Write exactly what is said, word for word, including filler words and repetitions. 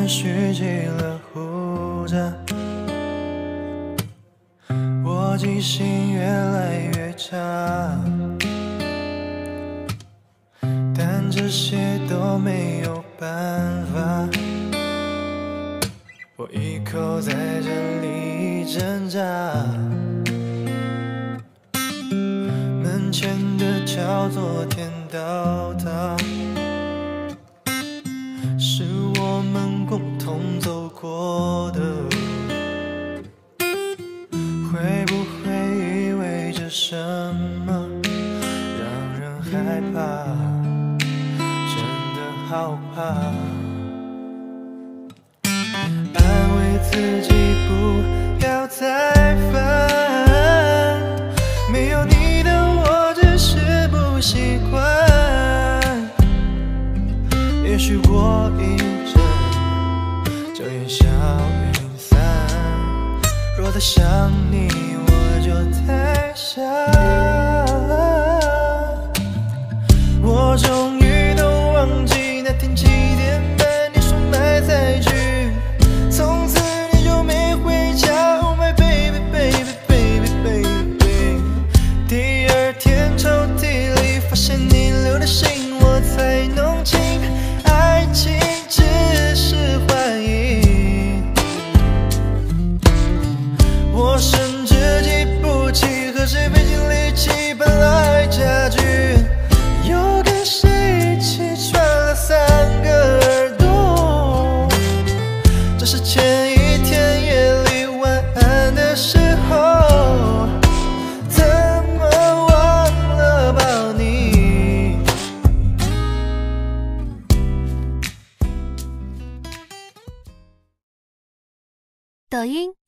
思绪起了呼着，我记性越来越差，但这些都没有办法，我一口在这里挣扎。门前的桥昨天倒塌，是我们共同走过的，会不会意味着什么，让人害怕，真的好怕。安慰自己不要再烦，没有你的我只是不习惯。也许过一阵就烟消云散，若再想你我就太傻。我终于都忘记那天几点半你说买菜去，从此你就没回家。 Oh my baby baby baby baby， 第二天抽屉里发现你留的信，我才弄清爱情只是幻影。我甚至记不起何时背井离弃搬来家具，又跟谁一起穿了三个耳朵。这是前一天夜里晚安的时候，怎么忘了抱你？ 抖音、